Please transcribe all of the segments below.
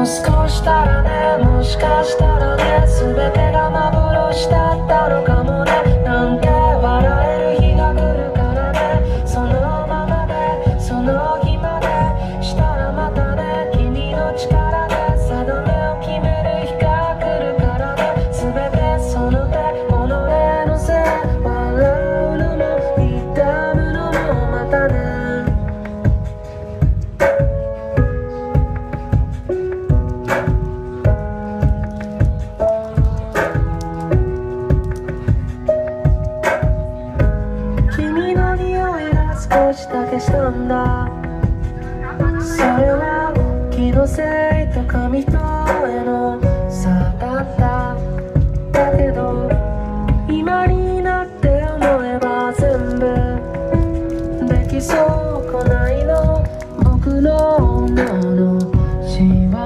う少したらね、もしかしたらね、全てが幻だったのかもね、なんて笑える日が来るからね、そのままでその日までしたらまたね、君の力で定めを決める日が来るからね、全てその手物でのせ笑うのも痛むのもまたね。少しだけしたんだ、それは気のせいと紙一重の差だった。だけど今になって思えば全部できそうこないの、僕の女の仕業。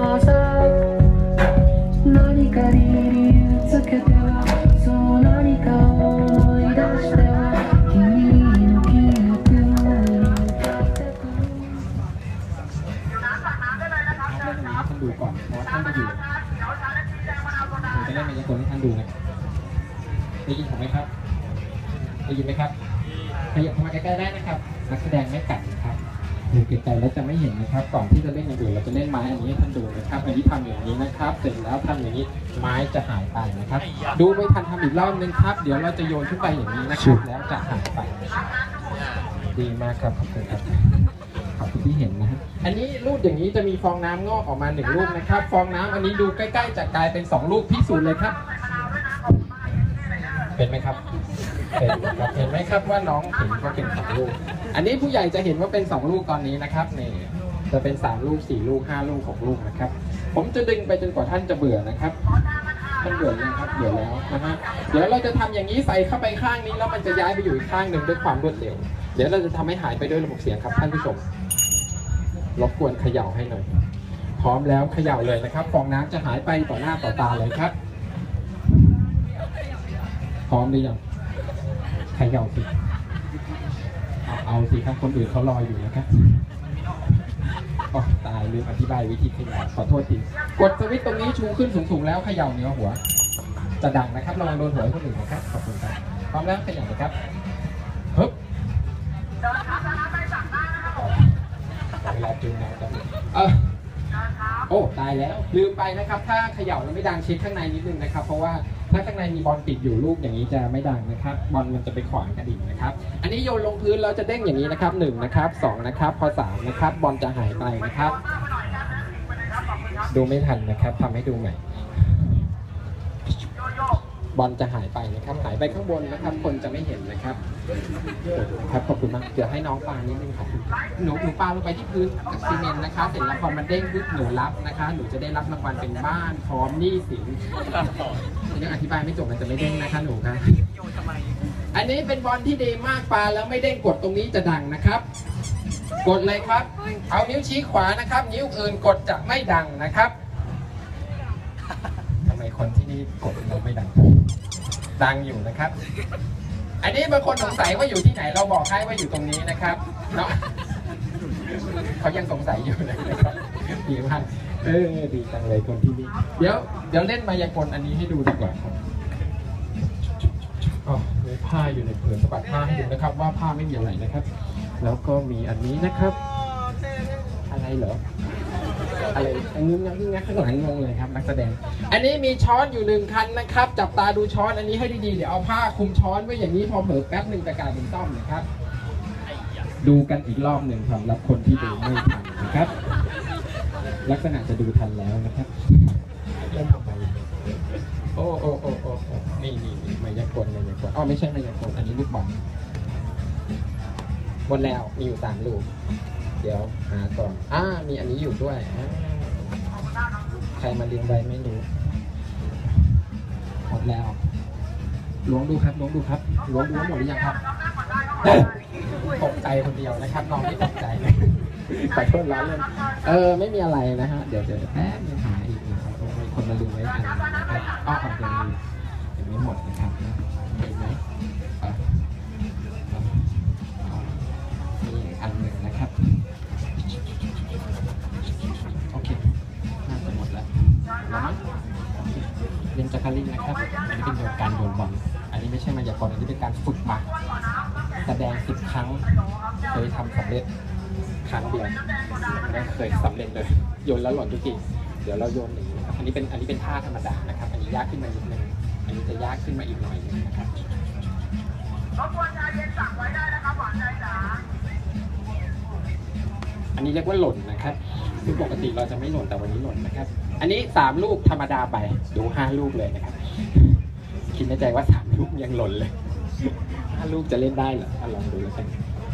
何かに理由つけては、そう何かを思い出しては、君の記憶ท่านดูก่อนเพราะท่านจะอยู่ผมจะเล่นมายากลให้ท่านดูนะได้ยินผมไหมครับได้ยินไหมครับขยับเข้ามาใกล้ๆได้นะครับนักแสดงไม่กัดนะครับดูไกลๆแล้วจะไม่เห็นนะครับก่อนที่จะเล่นอย่างอื่นเราจะเล่นไม้อันนี้ให้ท่านดูนะครับอันนี้ทำอย่างนี้นะครับเสร็จแล้วทำอย่างนี้ไม้จะหายไปนะครับดูไม่ทันทำอีกรอบนึงครับเดี๋ยวเราจะโยนขึ้นไปอย่างนี้นะครับแล้วจะหายไปดีมากครับขอบคุณครับขอบคุณที่เห็นนะฮะอันนี้รูปอย่างนี้จะมีฟองน้ำงอกออกมา1ลูกนะครับฟองน้ำอันนี้ดูใกล้ๆจะกลายเป็น2ลูกพิสูจน์เลยครับเป็นไหมครับเป็นครับเห็นไหมครับว่าน้องเห็นว่าเป็น2ลูกอันนี้ผู้ใหญ่จะเห็นว่าเป็น2ลูกตอนนี้นะครับนี่จะเป็น3ลูก4ลูก5ลูก6ลูกนะครับผมจะดึงไปจนกว่าท่านจะเบื่อนะครับท่านเบื่อยังครับเบื่อแล้วนะฮะเดี๋ยวเราจะทำอย่างนี้ใส่เข้าไปข้างนี้แล้วมันจะย้ายไปอยู่อีกข้างหนึ่งด้วยความรวดเร็วเดี๋ยวเราจะทำให้หายไปด้วยระบบเสียงครับท่านผู้ชมรบกวนเขย่าให้หน่อยพร้อมแล้วเขย่าเลยนะครับฟองน้ำจะหายไปต่อหน้าต่อตาเลยครับพร้อมหรือยังเขย่าสิเอาสิครับคนอื่นเขารออยู่นะครับอ๋อตายลืมอธิบายวิธีเขย่าขอโทษทีกดสวิตช์ตรงนี้ชูขึ้นสูงๆแล้วเขย่าเหนือหัวจะดังนะครับระวังโดนหัวคนอื่นนะครับขอบคุณครับพร้อมแล้วเขย่าเลยครับฮึบเวลาจูงน้ำจะโอ้ตายแล้วลืมไปนะครับถ้าเขย่าแล้วไม่ดังเช็คข้างในนิดนึงนะครับเพราะว่าถ้าข้างในมีบอลติดอยู่ลูกอย่างนี้จะไม่ดังนะครับบอลมันจะไปขวางกระดิ่งนะครับอันนี้โยนลงพื้นแล้วจะเด้งอย่างนี้นะครับ1นะครับ2นะครับพอ3นะครับบอลจะหายไปนะครับดูไม่ทันนะครับทำให้ดูใหม่บอลจะหายไปนะครับหายไปข้างบนนะครับคนจะไม่เห็นนะครับครับขอบคุณมากเดี๋ยวให้น้องปานิดนึงครับหนูปาลงไปที่พื้นกับซีเมนต์นะคะเสร็จแล้วพอมันเด้งปุ๊บหนูรับนะคะหนูจะได้รับรางวัลเป็นบ้านพร้อมหนี้สินยังอธิบายไม่จบมันจะไม่เด้งนะคะหนูครับอันนี้เป็นบอลที่ดีมากปาแล้วไม่เด้งกดตรงนี้จะดังนะครับกดเลยครับเอานิ้วชี้ขวานะครับนิ้วอื่นกดจะไม่ดังนะครับทำไมคนที่นี่กดเราไม่ดังอยู่นะครับอันนี้บางคนสงสัยว่าอยู่ที่ไหนเราบอกให้ว่าอยู่ตรงนี้นะครับเนาะเขายังสงสัยอยู่นะครับดีมากดีจังเลยคนที่นี่เดี๋ยวเล่นมายากลอันนี้ให้ดูดีกว่าครับอ๋อมีผ้าอยู่ในผืนสะบัดผ้าให้ดูนะครับว่าผ้าไม่มีอะไรนะครับแล้วก็มีอันนี้นะครับอะไรเหรออะไรงึ้งข้างหลังงงเลยครับนักแสดงอันนี้มีช้อนอยู่1คันนะครับจับตาดูช้อนอันนี้ให้ดีๆเดี๋ยวเอาผ้าคลุมช้อนไว้อย่างนี้พอเผลอแป๊บหนึ่งจะกลายเป็นต้อมนะครับดูกันอีกรอบหนึ่งสำหรับคนที่ดูไม่ทันนะครับลักษณะจะดูทันแล้วนะครับเล่นออกไปโอ้นี่มายากลอ๋อไม่ใช่มายากลอันนี้ลูกบอลหมดแล้วมีอยู่3ลูกเดี๋ยวหาก่อนมีอันนี้อยู่ด้วยใครมาเลี้ยงไว้ไม่รู้หมดแล้วล้วงดูครับล้วงดูหมดหรือยังครับตกใจคนเดียวนะครับน้องไม่ตกใจขอโทษล้อเล่นไม่มีอะไรนะฮะเดี๋ยวแป๊บนึงหาอีกนะครับมีคนมาลืมไว้อันนะครับยังไม่หมดนะครับเห็นไหมมีอันหนึ่งนะครับโอเคน่าจะหมดแล้วช่มายากลอันนี้เป็นการฝึกมาแสดง10 ครั้งเคยทำสำเร็จครั้งเดียวไม่เคยสำเร็จเลยโยนแล้วหล่นทุกทีเดี๋ยวเราโยนอย่างนี้นะครับอันนี้เป็นท่าธรรมดานะครับอันนี้ยากขึ้นมานิดนึงอันนี้จะยากขึ้นมาอีกหน่อยนึงนะครับรบกวนชาเย็นสั่งไว้ได้นะครับหวานใจจ๋าอันนี้เรียกว่าหล่นนะครับคือปกติเราจะไม่หล่นแต่วันนี้หล่นนะครับอันนี้3 ลูกธรรมดาไปดู5 ลูกเลยนะครับคิดในใจว่า3 ลูกยังหล่นเลย5 ลูกจะเล่นได้เหรอลองดูแล้วกัน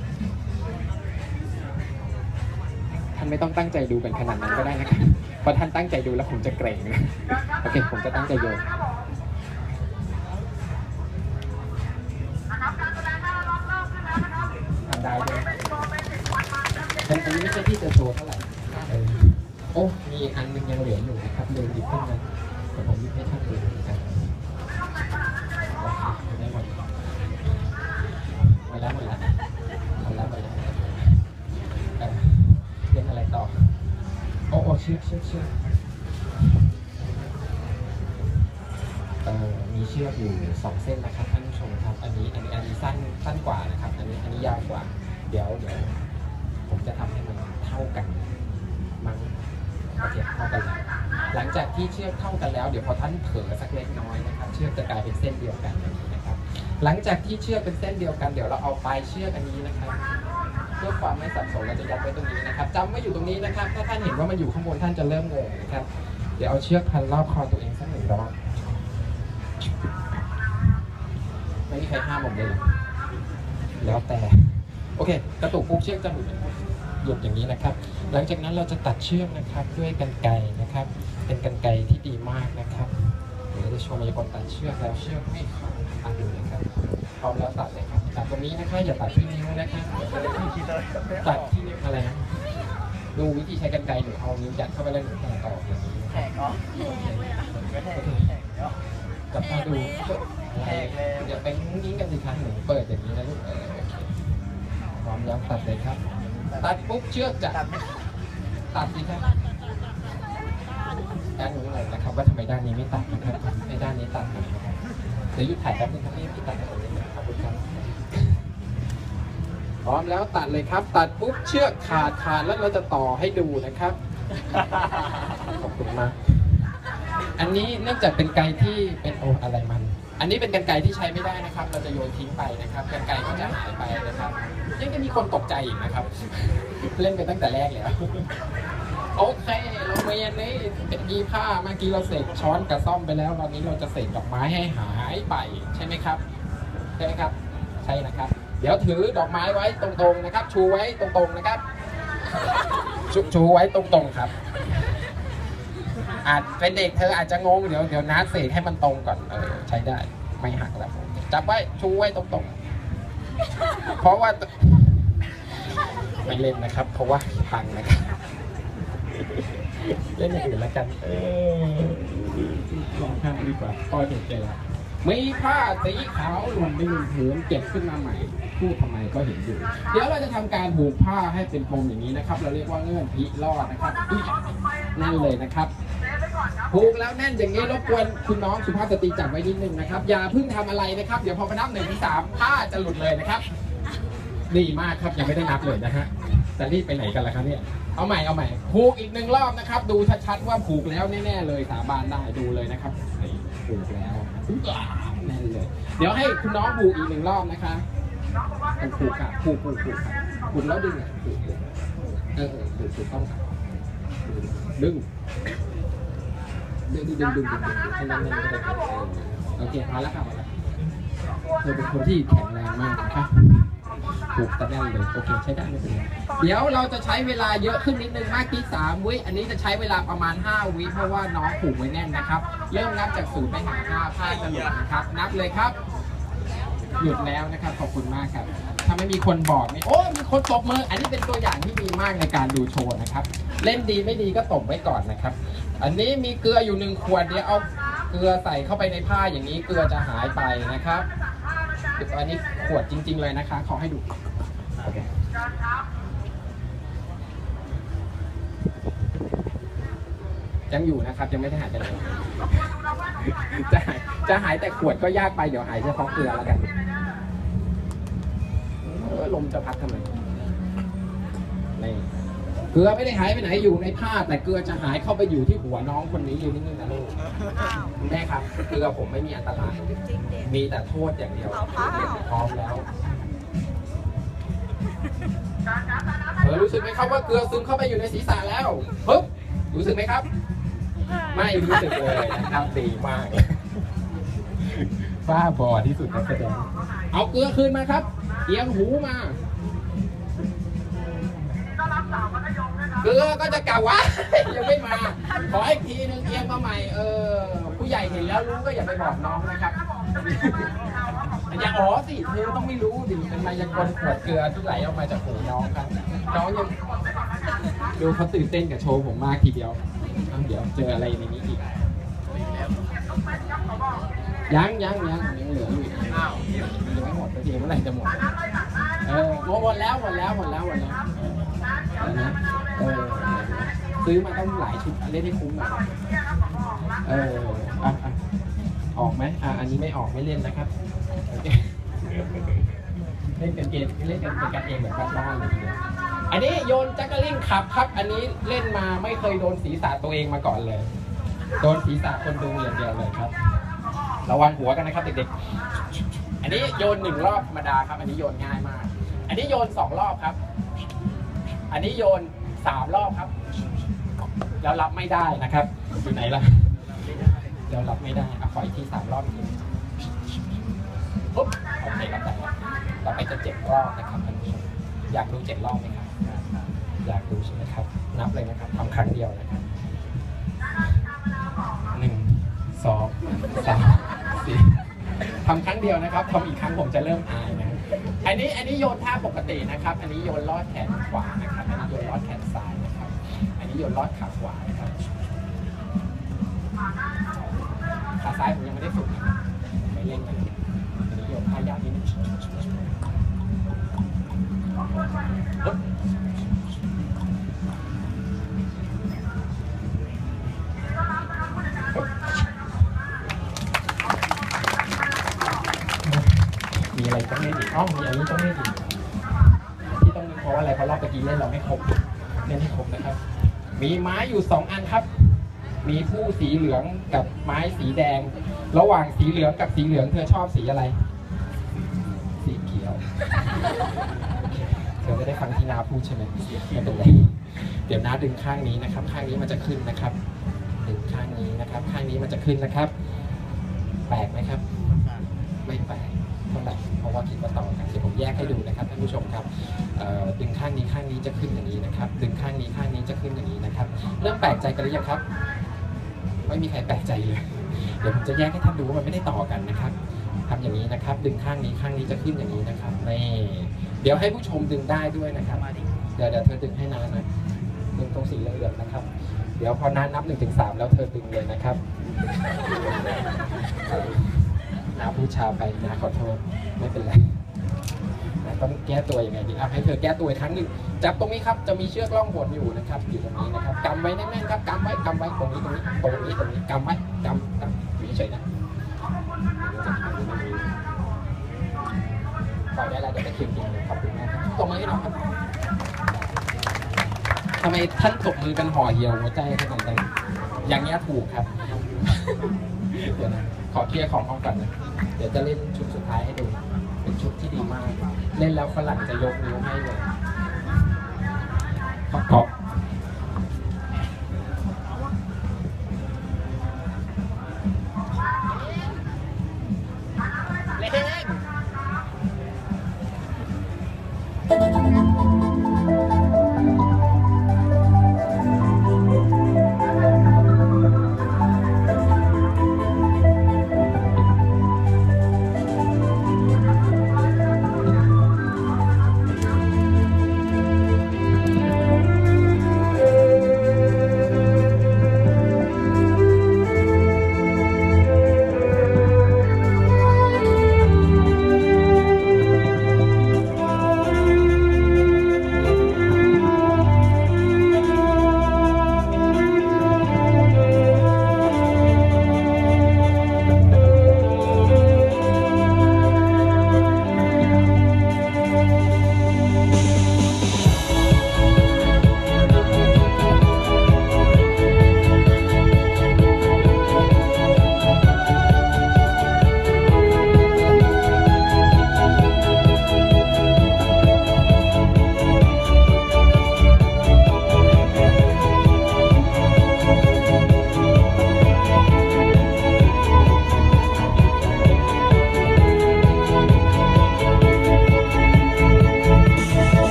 ท่านไม่ต้องตั้งใจดูกันขนาดนั้นก็ได้นะครับเพราะท่านตั้งใจดูแล้วผมจะเกรงนะโอเคผมจะตั้งใจโยนทำได้ด้วยอันนี้ไม่ใช่ที่จะโชว์เท่าไหร่โอ้มีอันนึงยังเหลืออยู่นะครับเดินหยิบขึ้นมาแต่ผมหยิบให้ท่านดูนะครับได้หมดแล้วเล่นอะไรต่อโอ้เชือกมีเชือกอยู่2 เส้นนะครับท่านผู้ชมครับอันนี้สั้นกว่านะครับอันนี้ยาวกว่าเดี๋ยวผมจะทำให้มันเท่ากันมั้งโอเคเท่ากันแล้วหลังจากที่เชือกเท่ากันแล้วเดี๋ยวพอท่านเผลอสักเล็กน้อยนะครับเชือกจะกลายเป็นเส้นเดียวกันอย่างนี้นะครับหลังจากที่เชือกเป็นเส้นเดียวกันเดี๋ยวเราเอาปลายเชือกอันนี้นะครับเพื่อความไม่สับสนเราจะยัดไว้ตรงนี้นะครับจำไว้อยู่ตรงนี้นะครับถ้าท่านเห็นว่ามันอยู่ข้างบนท่านจะเริ่มงงนะครับเดี๋ยวเอาเชือกพันรอบคอตัวเองสัก1 รอบไม่มีใครห้ามผมเลยแล้วแต่โอเคกระตุกปุ๊บเชือกจะหลุดอย่างนี้นะครับหลังจากนั้นเราจะตัดเชือกนะครับด้วยกรรไกรนะครับเป็นกรรไกรที่ดีมากนะครับเดี๋ยวจะโชว์มายากลตัดเชือกแล้วเชือกไม่ขาดดูนะครับพร้อมแล้วตัดเลยครับตัดตรงนี้นะครับอย่าตัดที่นิ้วนะครับตัดที่นิ้วอะไรนะดูวิธีใช้กรรไกรหนูเอานิ้วยัดเข้าไปแล้วหนูตัดต่ออย่างนี้แทงเนาะจับตาดูอะไรอย่าไปนิ้งกันสิครับหนูเปิดอย่างนี้นะลูกพร้อมแล้วตัดเลยครับตัดปุ๊บเชือกจะตัดสิครับด้านนี้เลยนะครับว่าทำไมด้านนี้ไม่ตัดนะครับในด้านนี้ตัดนะครับเดี๋ยวหยุดถ่ายแป๊บนึงครับพี่ตัดตรงนี้นะครับทุกท่านพร้อมแล้วตัดเลยครับตัดปุ๊บเชือกขาดแล้วเราจะต่อให้ดูนะครับขอบคุณมากอันนี้เนื่องจากเป็นไกที่เป็นอะไรมันอันนี้เป็นกรรไกรที่ใช้ไม่ได้นะครับเราจะโยนทิ้งไปนะครับกรรไกรก็จะหายไปนะครับยังจะมีคนตกใจอีกนะครับเล่นไปตั้งแต่แรกแล้วโอเคเราเมียนนี้เป็นยีผ้าเมื่อกี้เราเสกช้อนกับซ่อมไปแล้วตอนนี้เราจะเสกดอกไม้ให้หายไปใช่ไหมครับใช่นะครับเดี๋ยวถือดอกไม้ไว้ตรงๆนะครับชูไว้ตรงๆนะครับชูไว้ตรงๆครับอาจเป็นเด็กเธออาจจะงงเดี๋ยวนัดเสกให้มันตรงก่อนใช้ได้ไม่หักแล้วจับไว้ชูไว้ตรงๆเพราะว่าไม่เล่นนะครับเพราะว่าพังนะครับเล่นอย่างอื่นแล้วกันลองข้ามดีกว่าพอเห็นใจละมีผ้าสีขาวหล่นไป1 ผืนเก็บขึ้นมาใหม่พูดทำไมก็เห็นอยู่เดี๋ยวเราจะทำการผูกผ้าให้เป็นปมอย่างนี้นะครับเราเรียกว่าเงื่อนพิรอดนะครับนั่นเลยนะครับผูกแล้วแน่นอย่างนี้รบกวนคุณน้องสุภาพสตรีจับไว้นิดนึงนะครับอย่าเพิ่งทำอะไรนะครับเดี๋ยวพอนับ1 ถึง 3ผ้าจะหลุดเลยนะครับดีมากครับยังไม่ได้นับเลยนะฮะจะรีบไปไหนกันล่ะครับเนี่ยเอาใหม่ผูกอีก1 รอบนะครับดูชัดๆว่าผูกแล้วแน่ๆเลยสาบานได้ดูเลยนะครับผูกแล้วแน่นเลยเดี๋ยวให้คุณน้องผูกอีก1 รอบนะคะผูกค่ะผูกแล้วดึงผูกถูกต้องค่ะดึงให้นั่นก็ได้โอเคพอแล้วครับเธอเป็นคนที่แข็งแรงมากนะครับผูกแต่แน่นเลยโอเคใช้ได้ไม่เป็นไรเดี๋ยวเราจะใช้เวลาเยอะขึ้นนิดนึงมากที่3 วิอันนี้จะใช้เวลาประมาณ5 วิเพราะว่าน้องผูกไว้แน่นนะครับเริ่มนับจาก0 ไปหา 5ผ้าจะหลุดนะครับนับเลยครับหยุดแล้วนะครับขอบคุณมากครับถ้าไม่มีคนบอกนี่โอ้มีคนตบมืออันนี้เป็นตัวอย่างที่ดีมากในการดูโชว์นะครับเล่นดีไม่ดีก็ตบไว้ก่อนนะครับอันนี้มีเกลืออยู่1 ขวดเดี๋ยวเอาเกลือใส่เข้าไปในผ้าอย่างนี้เกลือจะหายไปนะครับอันนี้ขวดจริงๆเลยนะคะขอให้ดูโอเคยังอยู่นะครับยังไม่ได้หายไปไหนจะหายจะหายแต่ขวดก็ยากไปเดี๋ยวหายเฉพาะเกลือแล้วกันลมจะพัดทำไมนี่เกลือไม่ได้หายไปไหนอยู่ในผ้าแต่เกลือจะหายเข้าไปอยู่ที่หัวน้องคนนี้อยู่นิ่งๆนะลูกแม่ครับเกลือผมไม่มีอันตรายมีแต่โทษอย่างเดียวพร้อมแล้วรู้สึกไหมครับว่าเกลือซึมเข้าไปอยู่ในศีรษะแล้วปึ๊บรู้สึกไหมครับไม่รู้สึกเลยนะครับดีมากบ้าบอที่สุดนักแสดงเอาเกลือคืนมาครับเอียงหูมาเกลือก็จะกล่าวว่ายังไม่มาขออีกทีนึงเอียงมาใหม่ผู้ใหญ่เห็นแล้วรู้ก็อย่าไปบอกน้องนะครับอย่าอ๋อสิเธอต้องไม่รู้ดิเป็นมายากลขวดเกลือที่ไหลออกมาจากหูน้องครับน้องยังดูเขาตื่นเต้นกับโชว์ผมมากทีเดียวเดี๋ยวเจออะไรในนี้อีกยังเหลืออยู่ยังไม่หมดทีเมื่อไหร่จะหมดหมดแล้วซื้อมาต้องหลายชุดเล่นให้คุ้มหน่อยออกไหมอันนี้ไม่ออกไม่เล่นนะครับเล่นกันเกมเล่นกันเป็นกันเองแบบบ้านๆเลยอันนี้โยนจักรลิงขับครับอันนี้เล่นมาไม่เคยโดนศีรษะตัวเองมาก่อนเลยโดนศีรษะคนดูอย่างเดียวเลยครับระวังหัวกันนะครับเด็กๆอันนี้โยน1 รอบธรรมดาครับอันนี้โยนง่ายมากอันนี้โยน2 รอบครับอันนี้โยน3 รอบครับแล้วรับไม่ได้นะครับอยู่ไหนล่ะเรารับไม่ได้ขออีกที3 รอบอีกปุ๊บโอเครับได้ต่อไปจะ7 รอบนะครับท่านผู้ชมอยากดู7 รอบไหมครับอยากดูใช่ไหมครับนับเลยนะครับทำครั้งเดียวนะครับ1 2 3 4ทำครั้งเดียวนะครับทำอีกครั้งผมจะเริ่มอายนะอันนี้โยนท่าปกตินะครับอันนี้โยนลอดแขนขวานะครับอันนี้โยนลอดแขนซ้ายนะครับอันนี้โยนลอดขาขวานะครับขาซ้ายผมยังไม่ได้ฝึกนะครับไม่เล่นกันอันนี้โยนท่ายากนิดนึงมีอะไรต้องเล่นอีกมีอันนี้ต้องเล่นอีกที่ต้องเล่นเพราะว่าอะไรเพราะรอบตะกี้เล่นเราไม่ครบเล่นให้ครบนะครับมีไม้อยู่2 อันครับมีผู้สีเหลืองกับไม้สีแดงระหว่างสีเหลืองกับสีเหลืองเธอชอบสีอะไรสีเขียวเธอจะได้ฟังที่นาพูดใช่ไหมไม่เป็นไรเดี๋ยวน้าดึงข้างนี้นะครับข้างนี้มันจะขึ้นนะครับดึงข้างนี้นะครับข้างนี้มันจะขึ้นนะครับแปลกไหมครับไม่แปลกเท่าไหร่เพราะว่าคิดว่าต่อกันเดี๋ยวผมแยกให้ดูนะครับท่านผู้ชมครับดึงข้างนี้จะขึ้นอย่างนี้นะครับดึงข้างนี้จะขึ้นอย่างนี้นะครับเริ่มแปลกใจกันหรือยังครับไม่มีใครแปลกใจเลยเดี๋ยวผมจะแยกให้ท่านดูว่ามันไม่ได้ต่อกันนะครับทำอย่างนี้นะครับดึงข้างนี้จะขึ้นอย่างนี้นะครับนี่เดี๋ยวให้ผู้ชมดึงได้ด้วยนะครับเดี๋ยวเธอดึงให้น้าหน่อยดึงตรงสีเหลืองๆนะครับเดี๋ยวพอน้านับ1 ถึง 3แล้วเธอดึงเลยนะครับน้าผู้ชาไปน้าขอโทษไม่เป็นไรต้องแก้ตัวยังไงดีให้เธอแก้ตัวอีกครั้งหนึ่งจับตรงนี้ครับจะมีเชือกล่องหนอยู่นะครับอยู่ตรงนี้นะครับกำไว้แน่นๆครับกำไว้ตรงนี้กำไว้อยู่เฉยๆนะปล่อยได้แล้วเดี๋ยวไปเคียงๆขอบคุณมากตรงนี้เนาะทำไมท่านตบมือกันห่อเหี่ยวหัวใจขนาดนั้นอย่างนี้ถูกครับเดี๋ยวนะขอเคลียร์ของห้องก่อนนะเดี๋ยวจะเล่นชุดสุดท้ายให้ดูเป็นชุดที่ดีมากเล่นแล้วฝรั่งจะยกนิ้วให้เลยขอบ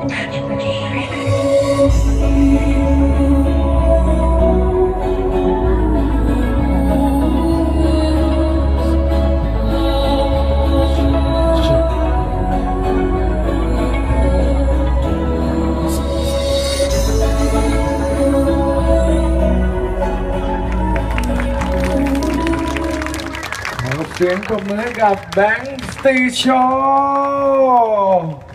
เสียงปรบมือให้กับแบงค์สตีโชว์